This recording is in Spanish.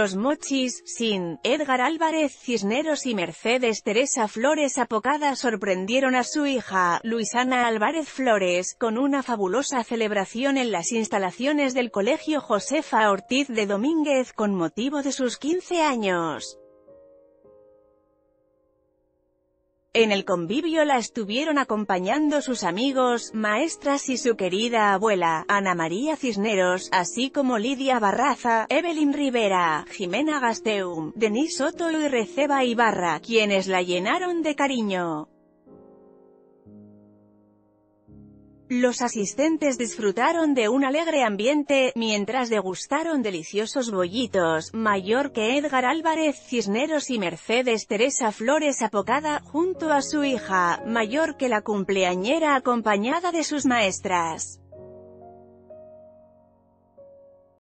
Los Mochis, sin Edgar Álvarez Cisneros y Mercedes Teresa Flores Apocada sorprendieron a su hija, Luisana Álvarez Flores, con una fabulosa celebración en las instalaciones del Colegio Josefa Ortiz de Domínguez con motivo de sus 15 años. En el convivio la estuvieron acompañando sus amigos, maestras y su querida abuela, Ana María Cisneros, así como Lidia Barraza, Evelyn Rivera, Jimena Gasteum, Denise Soto y Receba Ibarra, quienes la llenaron de cariño. Los asistentes disfrutaron de un alegre ambiente, mientras degustaron deliciosos bollitos, mayor que Edgar Álvarez Cisneros y Mercedes Teresa Flores Apocada, junto a su hija, mayor que la cumpleañera acompañada de sus maestras.